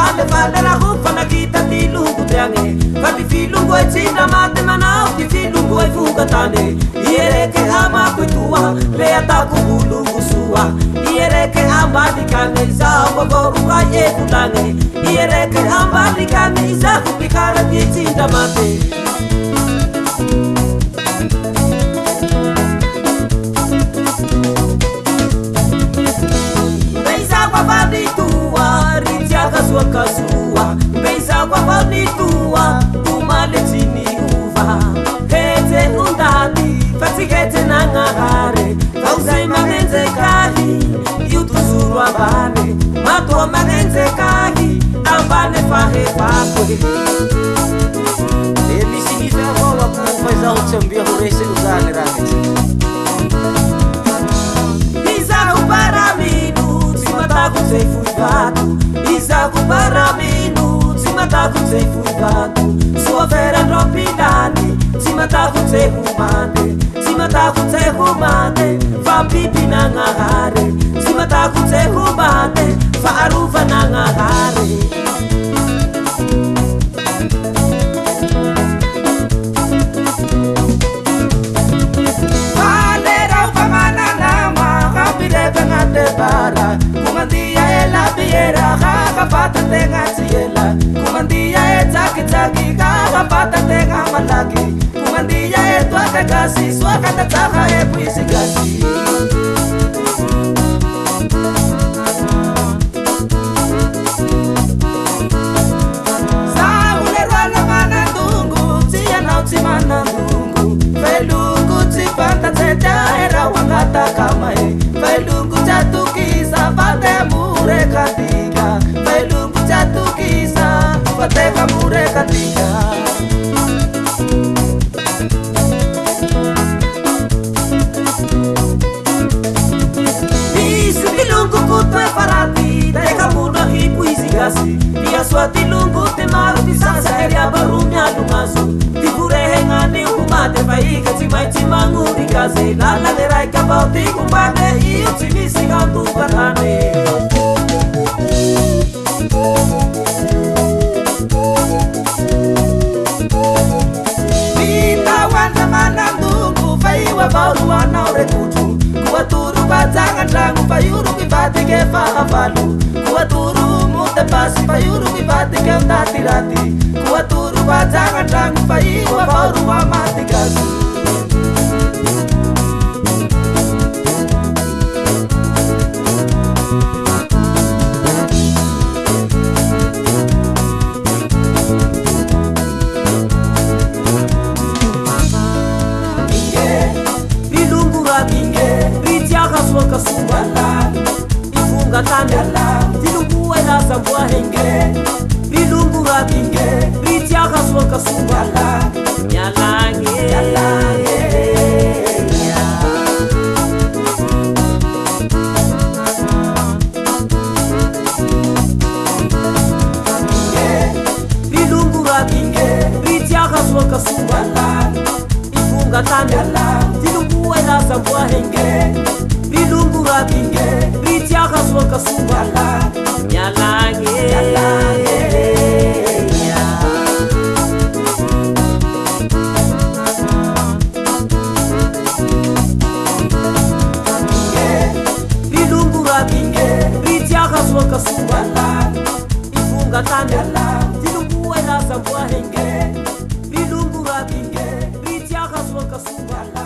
vale vale la rufa na kita di lungu triange kati filungu e cinda mate manau di filungu e fuga tane iere ke ama kuitua le ataku bulungu sua iere ke ama di kane sa gogoru aye kulange iere ke ama di kane sa kupikara di cinda mate Kasua kasua, beisa kwa bani tua, umale chini uva. Hete undati, fatigete nangahare, kause magenze kahi, yutuzuru ambane, matua magenze kahi, ambane fahe fakwe. Ele significa rola como faz a outra ambia horese usar ne raket. Isaku para minu, simataku sei fuivatu. Isaku para minu, simataku sei fuivatu. Sua fera tropinani, simataku sei humande. Simataku sei humande, fa pipi nangahare. Simataku sei humande, fa aruva nangahare. Para kumandia ela biera kapata tenga tiela kumandia etaki taki kapata tenga malaki kumandia etwa kasi swaka tataka e puisigasi saule rana mana dungu tia nauti mana dungu felungu tipanta teta era wangata kamae felungu chatukisa pate mure katika felungu chatukisa pate mure katika Isu dilungu kutwe parati teka muna hipu isigasi dia swati lungu te maru di sasa eria barumya lungaso di burehe ngani umate faika chimai chimangu di kaze lala de rai kabauti kumbane iyo chimisi gantu katane Vita wanda manandungu faiwa bauru wana urekutu kuaturu batanga trangu payuru kibati ke fahavalu kuaturu mute pasi payuru kibati ke mtatirati kuaturu batanga trangu paiwa bauru wa matikasu Kasubala, ifunga tandala, tilungu ela zambua henge, bilungu rakinge, ritia kaswa kasubala, nyalange, nyalange, bilungu rakinge, ritia kaswa kasubala, ifunga tandala, tilungu ela zambua henge. Bilungu rakinge, ritia kaswa kasubala, nyalange, nyalange, bilungu rakinge, ritia kaswa kasubala, ifunga tandala, tilungu ela zambua henge, bilungu rakinge, ritia kaswa kasubala.